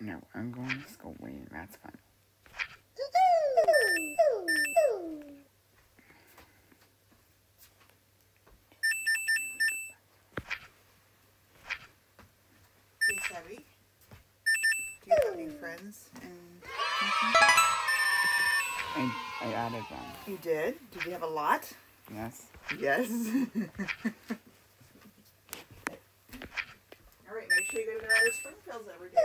No, I'm going to school. Wait, that's fun. Hey, Sebby. Do you have any friends in I added one. You did? Did you have a lot? Yes. Yes. All right, make sure you go to the Ryder Springfields every day.